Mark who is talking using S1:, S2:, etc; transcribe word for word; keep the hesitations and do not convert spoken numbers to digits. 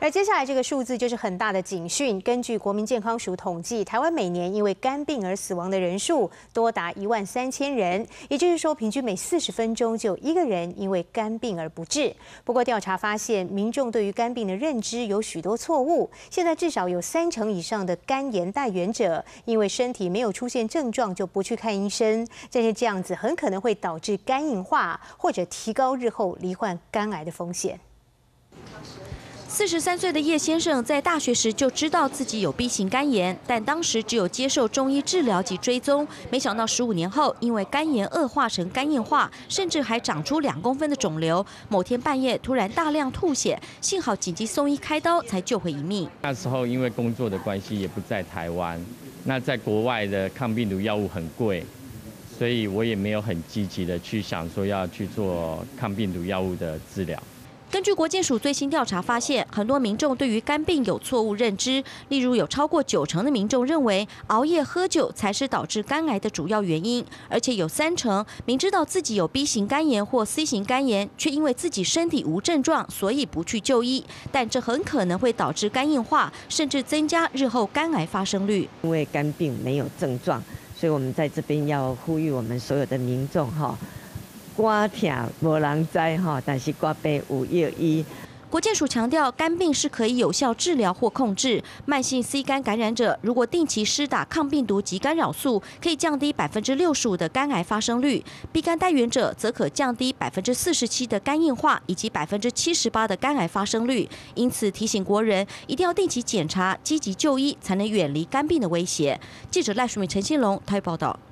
S1: 而接下来这个数字就是很大的警讯。根据国民健康署统计，台湾每年因为肝病而死亡的人数多达一万三千人，也就是说，平均每四十分钟就有一个人因为肝病而不治。不过调查发现，民众对于肝病的认知有许多错误。现在至少有三成以上的肝炎带原者，因为身体没有出现症状就不去看医生，这些这样子很可能会导致肝硬化，或者提高日后罹患肝癌的风险。
S2: 四十三岁的叶先生在大学时就知道自己有 B 型肝炎，但当时只有接受中医治疗及追踪。没想到十五年后，因为肝炎恶化成肝硬化，甚至还长出两公分的肿瘤。某天半夜突然大量吐血，幸好紧急送医开刀才救回一命。
S3: 那时候因为工作的关系也不在台湾，那在国外的抗病毒药物很贵，所以我也没有很积极的去想说要去做抗病毒药物的治疗。
S2: 根据国健署最新调查发现，很多民众对于肝病有错误认知。例如，有超过九成的民众认为熬夜喝酒才是导致肝癌的主要原因，而且有三成明知道自己有 B 型肝炎或 C 型肝炎，却因为自己身体无症状，所以不去就医。但这很可能会导致肝硬化，甚至增加日后肝癌发生率。
S4: 因为肝病没有症状，所以我们在这边要呼吁我们所有的民众哈。 肝痛无人知哈，但是肝病有药医。
S2: 国健署强调，肝病是可以有效治疗或控制。慢性 C 肝感染者如果定期施打抗病毒及干扰素，可以降低百分之六十五的肝癌发生率 ；B 肝带原者则可降低百分之四十七的肝硬化以及百分之七十八的肝癌发生率。因此，提醒国人一定要定期检查、积极就医，才能远离肝病的威胁。记者赖淑美、陈信龙台报道。